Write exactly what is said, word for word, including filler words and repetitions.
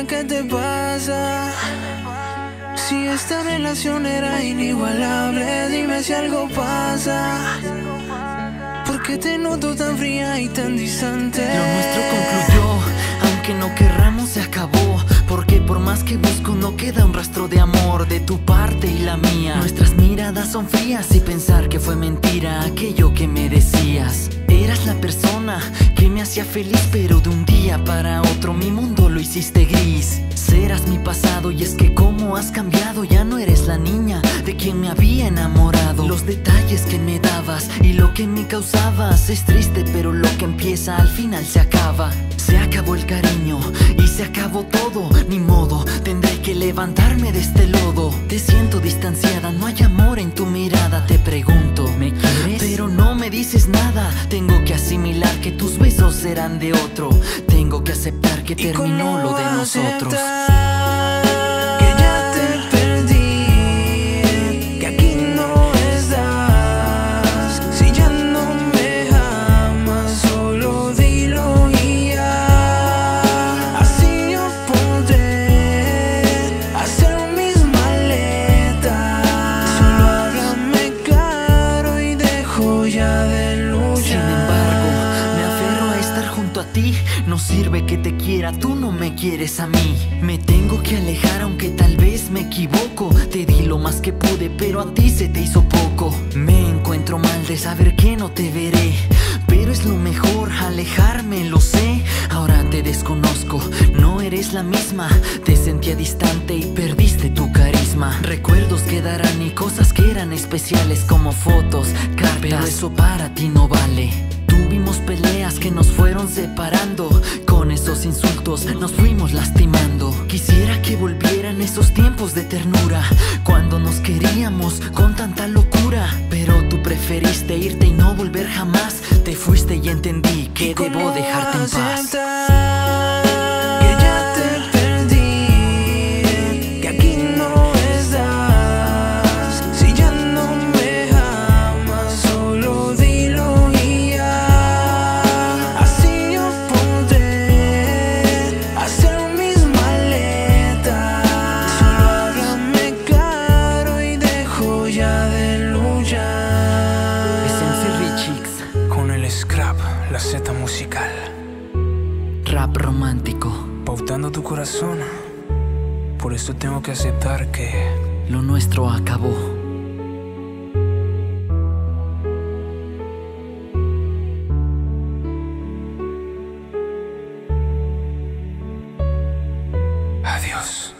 dime qué te pasa. Si esta relación era inigualable, dime si algo pasa. ¿Por qué te noto tan fría y tan distante? Lo nuestro concluyó, aunque no querramos se acabó. Porque por más que busco no queda un rastro de amor de tu parte y la mía. Nuestras miradas son frías y pensar que fue mentira aquello que me decías. Eras la persona que me hacía feliz, pero de un día para otro mi mundo lo hiciste gris. Serás mi pasado y es que cómo has cambiado, ya no eres la niña de quien me había enamorado. Los detalles que me dabas y lo que me causabas es triste, pero lo que empieza al final se acaba. Se acabó el cariño y se acabó todo, ni modo, tendré que levantarme de este lodo. Te siento distanciada, no hay amor en tu mirada. Te pregunto, ¿me quieres? Pero no me dices nada. Tengo que asimilar que tus besos serán de otro. Tengo que aceptar que terminó lo de nosotros. Que ya te perdí, que aquí no estás. Si ya no me amas, solo dilo y ya. Así yo podré hacer mis maletas. Solo háblame claro y dejo ya de luchar. Sin embargo, me aferro a estar junto a ti. No sirve que te quiera, tú no me quieres a mí. Me tengo que alejar aunque tal vez me equivoco. Te di lo más que pude, pero a ti se te hizo poco. Me encuentro mal de saber que no te veré, pero es lo mejor alejarme, lo sé. Ahora te desconozco, no eres la misma. Te sentía distante y perdiste tu carisma. Recuerdos quedarán y cosas que eran especiales como fotos, cartas, pero eso para ti no vale. Tuvimos peleas que nos fueron separando. Con esos insultos nos fuimos lastimando. Quisiera que volvieran esos tiempos de ternura, cuando nos queríamos con tanta locura. Pero tú preferiste irte y no volver jamás. Te fuiste y entendí que debo dejarte en paz. Que ya te perdí, que aquí no estás. Si ya no me amas, solo dilo y ya. Así yo podré hacer mis maletas. Solo háblame claro y dejo ya de luchar. Es M C Richix Con el scrap, la Z musical. Rap romántico. Pautando tu corazón. Por eso tengo que aceptar que Lo nuestro acabó. adiós.